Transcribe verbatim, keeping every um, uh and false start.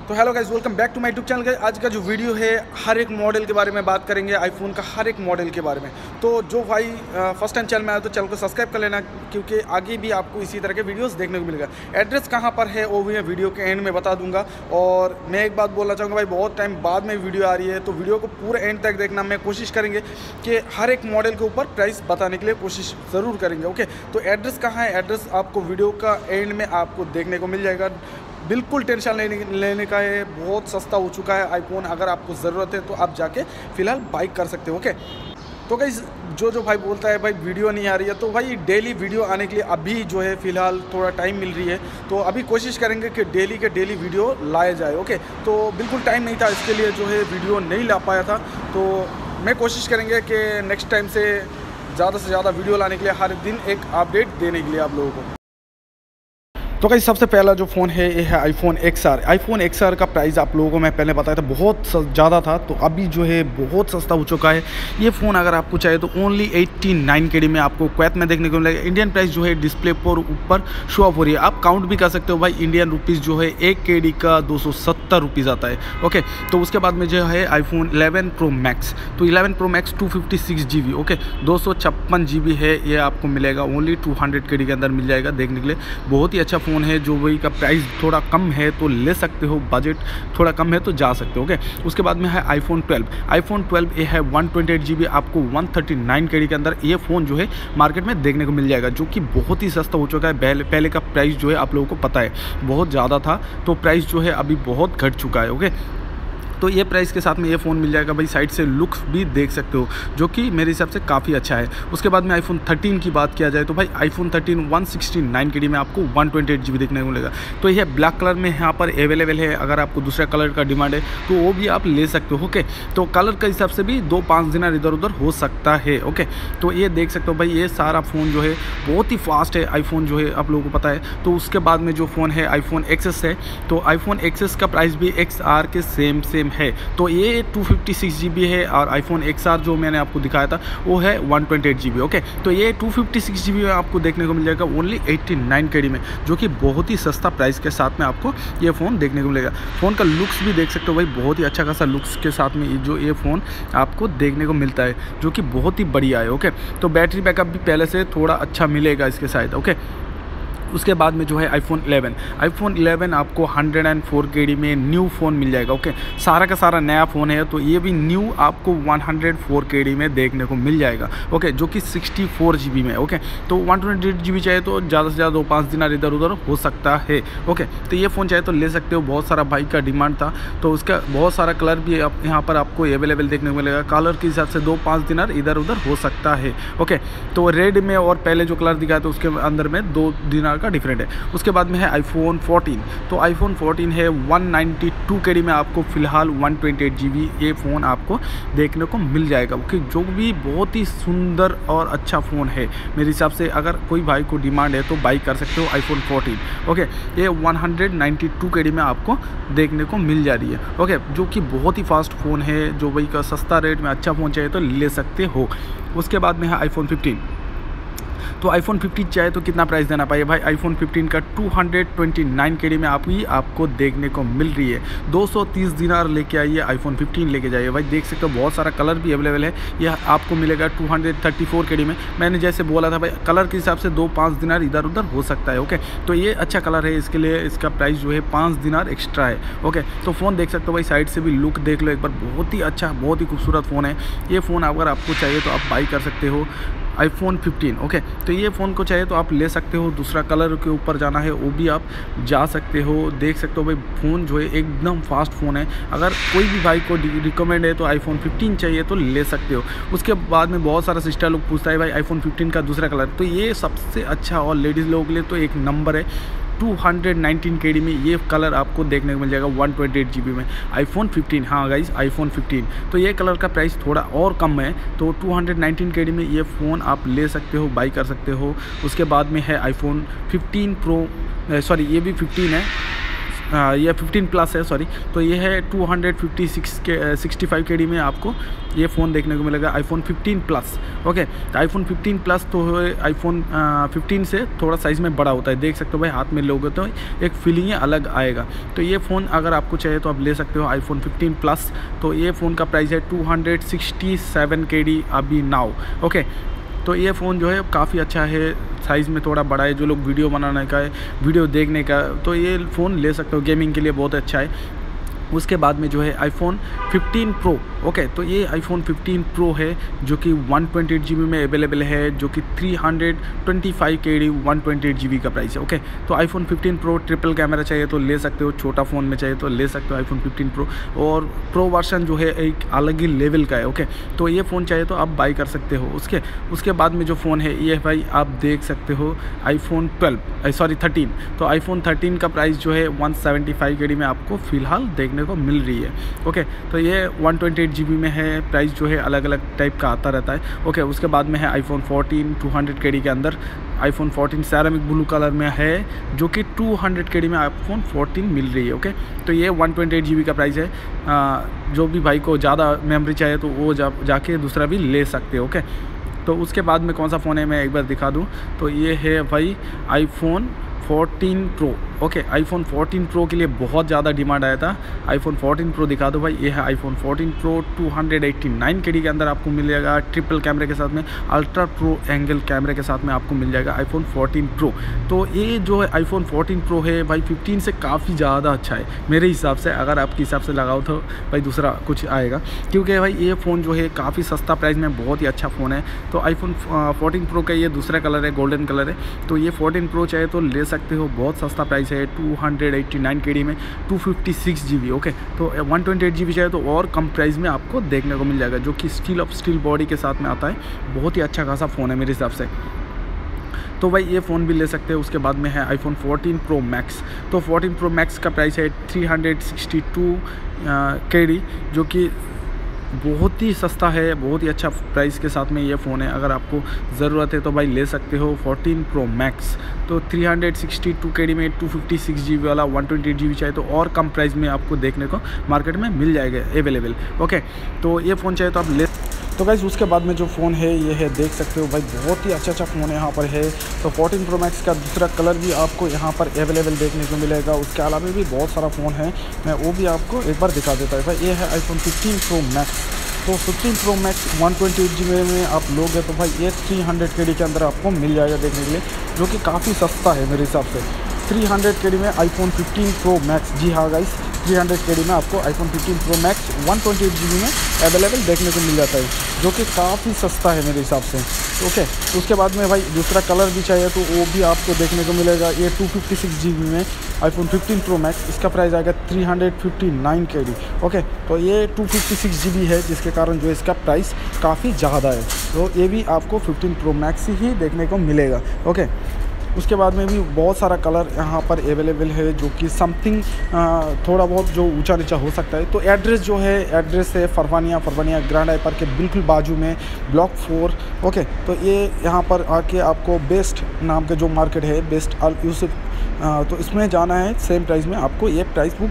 तो hello guys, welcome back to my YouTube channel. आज का जो वीडियो है हर एक मॉडल के बारे में बात करेंगे, आईफोन का हर एक मॉडल के बारे में। तो जो भाई फर्स्ट टाइम चैनल में आया तो चैनल को सब्सक्राइब कर लेना, क्योंकि आगे भी आपको इसी तरह के वीडियोस देखने को मिलेगा। एड्रेस कहाँ पर है वो भी मैं वीडियो के एंड में बता दूंगा। और मैं एक बात बोलना चाहूँगा भाई, बहुत टाइम बाद में वीडियो आ रही है तो वीडियो को पूरे एंड तक देखना। मैं कोशिश करेंगे कि हर एक मॉडल के ऊपर प्राइस बताने के लिए कोशिश ज़रूर करेंगे। ओके, तो एड्रेस कहाँ है, एड्रेस आपको वीडियो का एंड में आपको देखने को मिल जाएगा। बिल्कुल टेंशन लेने लेने का है, बहुत सस्ता हो चुका है आईफोन। अगर आपको ज़रूरत है तो आप जाके फ़िलहाल बाई कर सकते हो। ओके, तो गाइस जो जो भाई बोलता है भाई वीडियो नहीं आ रही है, तो भाई डेली वीडियो आने के लिए अभी जो है फ़िलहाल थोड़ा टाइम मिल रही है। तो अभी कोशिश करेंगे कि डेली के डेली वीडियो लाया जाए। ओके, तो बिल्कुल टाइम नहीं था, इसके लिए जो है वीडियो नहीं ला पाया था। तो मैं कोशिश करेंगे कि नेक्स्ट टाइम से ज़्यादा से ज़्यादा वीडियो लाने के लिए, हर दिन एक अपडेट देने के लिए आप लोगों को। तो गाइस सबसे पहला जो फ़ोन है ये है iPhone X R. IPhone X R का प्राइस आप लोगों को मैं पहले बताया था बहुत ज़्यादा था, तो अभी जो है बहुत सस्ता हो चुका है। ये फ़ोन अगर आपको चाहिए तो only eighty nine K D में आपको क्वैत में देखने को मिलेगा। इंडियन प्राइस जो है डिस्प्ले पर ऊपर शो ऑफ हो रही है, आप काउंट भी कर सकते हो भाई। इंडियन रुपीज़ जो है एक के डी का दो सौ सत्तर रुपीज़ आता है। ओके, तो उसके बाद में जो है आईफोन इलेवन प्रो मैक्स। तो eleven pro max two fifty six G B okay दो सौ छप्पन जी बी है, ये आपको मिलेगा only two hundred K D के अंदर मिल जाएगा देखने के लिए। बहुत ही अच्छा फ़ोन है। जो वही का प्राइस थोड़ा कम है तो ले सकते हो, बजट थोड़ा कम है तो जा सकते हो। ओके, उसके बाद में है आईफोन ट्वेल्व। आईफोन ट्वेल्व ये है one twenty eight G B, आपको one thirty nine K D के अंदर ये फ़ोन जो है मार्केट में देखने को मिल जाएगा, जो कि बहुत ही सस्ता हो चुका है। पहले पहले का प्राइस जो है आप लोगों को पता है बहुत ज़्यादा था, तो प्राइस जो है अभी बहुत घट चुका है। ओके, तो ये प्राइस के साथ में ये फ़ोन मिल जाएगा भाई। साइड से लुक्स भी देख सकते हो, जो कि मेरे हिसाब से काफ़ी अच्छा है। उसके बाद में आईफोन थर्टीन की बात किया जाए तो भाई iPhone thirteen one sixty nine K D में आपको one twenty eight G B देखने को मिलेगा। तो यह ब्लैक कलर में यहाँ पर अवेलेबल है। अगर आपको दूसरा कलर का डिमांड है तो वो भी आप ले सकते हो। ओके, तो कलर के हिसाब से भी दो पाँच दिन इधर उधर हो सकता है। ओके, तो ये देख सकते हो भाई, ये सारा फ़ोन जो है बहुत ही फास्ट है आईफोन जो है, आप लोगों को पता है। तो उसके बाद में जो फ़ोन है आईफोन एक्सेस है, तो आईफोन एक्सेस का प्राइस भी एक्स आर के सेम सेम है। तो ये two fifty six G B है, और आईफोन एक्स आर जो मैंने आपको दिखाया था वो है one twenty eight G B. Okay, तो ये two fifty six G B में आपको देखने को मिल जाएगा only eighty nine K D में, जो कि बहुत ही सस्ता प्राइस के साथ में आपको ये फ़ोन देखने को मिलेगा। फ़ोन का लुक्स भी देख सकते हो भाई, बहुत ही अच्छा खासा लुक्स के साथ में जो ये फ़ोन आपको देखने को मिलता है, जो कि बहुत ही बढ़िया है। ओके, तो बैटरी बैकअप भी पहले से थोड़ा अच्छा मिलेगा इसके साथ। ओके, उसके बाद में जो है आईफोन इलेवन। आईफोन इलेवन आपको one O four K D में न्यू फ़ोन मिल जाएगा। ओके, सारा का सारा नया फ़ोन है, तो ये भी न्यू आपको one O four K D में देखने को मिल जाएगा। ओके, जो कि सिक्सटी फोर जी बी में। ओके, तो one twenty eight G B चाहिए तो ज़्यादा से ज़्यादा दो पाँच दिन इधर उधर हो सकता है। ओके, तो ये फ़ोन चाहिए तो ले सकते हो। बहुत सारा बाइक का डिमांड था, तो उसका बहुत सारा कलर भी आप यहाँ पर आपको अवेलेबल देखने को मिलेगा। कलर के हिसाब से दो पाँच दिन इधर उधर हो सकता है। ओके, तो रेड में और पहले जो कलर दिखाया था उसके अंदर में दो दिन का डिफरेंट है। उसके बाद में है आईफोन फोर्टीन। तो आईफोन फोर्टीन है one ninety two K D में, आपको फ़िलहाल one twenty eight G B ये फ़ोन आपको देखने को मिल जाएगा। ओके, जो भी बहुत ही सुंदर और अच्छा फ़ोन है मेरे हिसाब से। अगर कोई भाई को डिमांड है तो बाई कर सकते हो आईफोन फोर्टीन। ओके, ये one ninety two K D में आपको देखने को मिल जा रही है। ओके, जो कि बहुत ही फास्ट फ़ोन है। जो भाई का सस्ता रेट में अच्छा फ़ोन चाहिए तो ले सकते हो। उसके बाद में है आईफोन फिफ्टीन। तो आईफोन फिफ्टीन चाहे तो कितना प्राइस देना पाइए भाई। आईफोन फिफ्टीन का two twenty nine K D में आप ही आपको देखने को मिल रही है। दो सौ तीस दिनार लेके आइए, आईफोन फिफ्टीन लेके जाइए भाई। देख सकते हो बहुत सारा कलर भी अवेलेबल है। यह आपको मिलेगा two thirty four K D में। मैंने जैसे बोला था भाई, कलर के हिसाब से दो पाँच दिनार इधर उधर हो सकता है। ओके, तो ये अच्छा कलर है, इसके लिए इसका प्राइस जो है पाँच दिनार एक्स्ट्रा है। ओके, तो फ़ोन देख सकते हो भाई, साइड से भी लुक देख लो एक बार। बहुत ही अच्छा, बहुत ही खूबसूरत फ़ोन है ये फ़ोन। अगर आपको चाहिए तो आप बाई कर सकते हो आईफोन फिफ्टीन। ओके, तो ये फ़ोन को चाहिए तो आप ले सकते हो। दूसरा कलर के ऊपर जाना है वो भी आप जा सकते हो। देख सकते हो भाई, फ़ोन जो है एकदम फास्ट फ़ोन है। अगर कोई भी भाई को रिकमेंड है तो आईफोन फिफ्टीन चाहिए तो ले सकते हो। उसके बाद में बहुत सारा सिस्टर लोग पूछता है भाई आईफोन फिफ्टीन का दूसरा कलर, तो ये सबसे अच्छा और लेडीज़ लोगों के लिए तो एक नंबर है। टू नाइनटीन के डी में ये कलर आपको देखने को मिल जाएगा one twenty eight G B में आईफोन फिफ्टीन। हाँ गाइस, आईफोन फिफ्टीन। तो ये कलर का प्राइस थोड़ा और कम है, तो टू नाइनटीन के डी में ये फ़ोन आप ले सकते हो, बाई कर सकते हो। उसके बाद में है आईफोन फिफ्टीन प्रो, सॉरी ये भी फिफ्टीन है, आ, ये फिफ्टीन प्लस है सॉरी, तो ये है two hundred fifty six K sixty five K D में आपको ये फ़ोन देखने को मिलेगा, आईफोन फिफ्टीन प्लस। ओके, तो आईफोन फिफ्टीन प्लस तो आईफोन फिफ्टीन से थोड़ा साइज़ में बड़ा होता है, देख सकते हो भाई, हाथ में लोगे तो एक फीलिंग ही अलग आएगा। तो ये फ़ोन अगर आपको चाहिए तो आप ले सकते हो आईफोन फिफ्टीन प्लस। तो ये फ़ोन का प्राइस है two hundred sixty seven K D अभी नाउ। ओके, तो ये फ़ोन जो है काफ़ी अच्छा है, साइज़ में थोड़ा बड़ा है, जो लोग वीडियो बनाने का है, वीडियो देखने का, तो ये फ़ोन ले सकते हो, गेमिंग के लिए बहुत अच्छा है। उसके बाद में जो है आईफोन फिफ्टीन प्रो। ओके, तो ये आईफोन फिफ्टीन प्रो है जो कि one twenty eight G B में अवेलेबल है, जो कि three hundred twenty five K D one twenty eight G B का प्राइस है। ओके, तो iPhone fifteen pro triple camera चाहिए तो ले सकते हो, छोटा फ़ोन में चाहिए तो ले सकते हो आईफोन फिफ्टीन प्रो, और प्रो वर्जन जो है एक अलग ही लेवल का है। ओके, तो ये फ़ोन चाहिए तो आप बाई कर सकते हो। उसके उसके बाद में जो फ़ोन है ये भाई आप देख सकते हो आईफोन ट्वेल्व सॉरी थर्टीन। तो आईफोन थर्टीन का प्राइस जो है one seventy five K D में आपको फ़िलहाल देखने को मिल रही है। ओके, तो ये one twenty eight G B में है, प्राइस जो है अलग अलग टाइप का आता रहता है। ओके, उसके बाद में है iPhone fourteen two hundred K D के अंदर, iPhone fourteen ceramic blue colour में है, जो कि टू हंड्रेड के डी में आईफोन फोर्टीन मिल रही है। ओके, तो ये one twenty eight G B का प्राइस है। आ, जो भी भाई को ज़्यादा मेमोरी चाहिए तो वो जा जाके दूसरा भी ले सकते हो। ओके, तो उसके बाद में कौन सा फ़ोन है मैं एक बार दिखा दूँ, तो ये है भाई iPhone fourteen pro. Okay, iPhone fourteen pro के लिए बहुत ज़्यादा डिमांड आया था। आईफोन फोर्टीन प्रो दिखा दो भाई, ये है iPhone fourteen pro two hundred eighty nine K D के अंदर आपको मिलेगा, ट्रिपल कैमरे के साथ में, अल्ट्रा प्रो एंगल कैमरे के साथ में आपको मिल जाएगा आईफोन फोर्टीन प्रो। तो ये जो है आईफोन फोर्टीन प्रो है भाई फिफ्टीन से काफ़ी ज़्यादा अच्छा है मेरे हिसाब से। अगर आपके हिसाब से लगाओ तो भाई दूसरा कुछ आएगा, क्योंकि भाई ये फ़ोन जो है काफ़ी सस्ता प्राइस में बहुत ही अच्छा फ़ोन है। तो आईफोन फोर्टीन प्रो का ये दूसरा कलर है, गोल्डन कलर है, तो ये फोर्टीन प्रो चाहिए तो ले सकते हो, बहुत सस्ता प्राइस है, two hundred eighty nine K D में two fifty six G B. Okay, तो one twenty eight G B चाहिए तो और कम प्राइस में आपको देखने को मिल जाएगा, जो कि स्टील ऑफ स्टील बॉडी के साथ में आता है, बहुत ही अच्छा खासा फ़ोन है मेरे हिसाब से। तो भाई ये फ़ोन भी ले सकते हैं। उसके बाद में है आईफोन फोर्टीन प्रो मैक्स। तो फोर्टीन प्रो मैक्स का प्राइस है three hundred sixty two K D, जो कि बहुत ही सस्ता है, बहुत ही अच्छा प्राइस के साथ में ये फ़ोन है। अगर आपको ज़रूरत है तो भाई ले सकते हो फोर्टीन प्रो मैक्स। तो three hundred sixty two K D में two fifty six G B वाला one twenty eight G B चाहिए तो और कम प्राइस में आपको देखने को मार्केट में मिल जाएगा अवेलेबल। ओके, तो ये फ़ोन चाहिए तो आप ले। तो गाइस उसके बाद में जो फ़ोन है ये है, देख सकते हो भाई, बहुत ही अच्छा अच्छा फ़ोन है यहाँ पर है। तो फोर्टीन प्रो मैक्स का दूसरा कलर भी आपको यहाँ पर अवेलेबल देखने को मिलेगा। उसके अलावा भी बहुत सारा फ़ोन है, मैं वो भी आपको एक बार दिखा देता हूँ भाई। ये है आईफोन फिफ्टीन प्रो मैक्स। तो fifteen pro max one twenty eight G B में आप लोगे तो भाई ये थ्री हंड्रेड के डी के अंदर आपको मिल जाएगा देखने के लिए, जो कि काफ़ी सस्ता है मेरे हिसाब से। थ्री हंड्रेड के डी में आईफोन फिफ्टीन प्रो मैक्स, जी हाँ guys, three hundred K D में आपको iPhone fifteen pro max one twenty eight G B में अवेलेबल देखने को मिल जाता है, जो कि काफ़ी सस्ता है मेरे हिसाब से। ओके, तो उसके बाद में भाई दूसरा कलर भी चाहिए तो वो भी आपको देखने को मिलेगा। ये two fifty six G B में आईफोन फिफ्टीन प्रो मैक्स, इसका प्राइस आएगा three hundred fifty nine K D. Okay, तो ये two fifty six G B है, जिसके कारण जो इसका प्राइस काफ़ी ज़्यादा है। तो ये भी आपको फिफ्टीन प्रो मैक्स ही देखने को मिलेगा। ओके, उसके बाद में भी बहुत सारा कलर यहाँ पर अवेलेबल है, जो कि समथिंग थोड़ा बहुत जो ऊंचा नीचा हो सकता है। तो एड्रेस जो है, एड्रेस है फरवानिया, फरवानिया ग्रैंड हाइपर के बिल्कुल बाजू में, ब्लॉक फोर। ओके, तो ये यहाँ पर आके आपको बेस्ट नाम के जो मार्केट है, बेस्ट अल यूसुफ, तो इसमें जाना है। सेम प्राइस में आपको ये प्राइस बुक